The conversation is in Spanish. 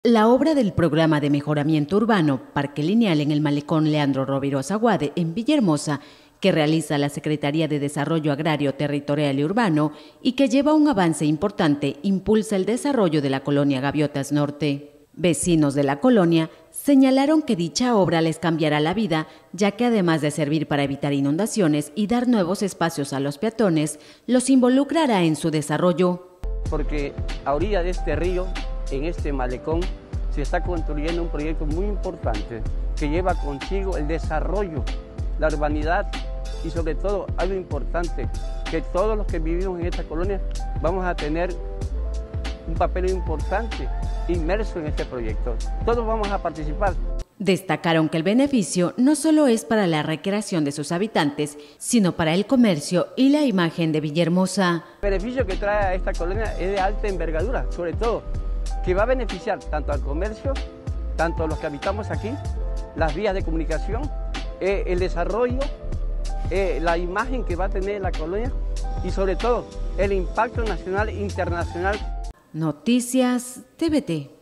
La obra del Programa de Mejoramiento Urbano Parque Lineal en el Malecón Leandro Rovira Azaguade, en Villahermosa, que realiza la Secretaría de Desarrollo Agrario, Territorial y Urbano y que lleva un avance importante, impulsa el desarrollo de la colonia Gaviotas Norte. Vecinos de la colonia señalaron que dicha obra les cambiará la vida, ya que además de servir para evitar inundaciones y dar nuevos espacios a los peatones, los involucrará en su desarrollo. Porque a orilla de este río, en este malecón, se está construyendo un proyecto muy importante que lleva consigo el desarrollo, la urbanidad y sobre todo algo importante, que todos los que vivimos en esta colonia vamos a tener un papel importante inmerso en este proyecto. Todos vamos a participar. Destacaron que el beneficio no solo es para la recreación de sus habitantes, sino para el comercio y la imagen de Villahermosa. El beneficio que trae a esta colonia es de alta envergadura, sobre todo, que va a beneficiar tanto al comercio, tanto a los que habitamos aquí, las vías de comunicación, el desarrollo, la imagen que va a tener la colonia y sobre todo el impacto nacional e internacional. Noticias TVT.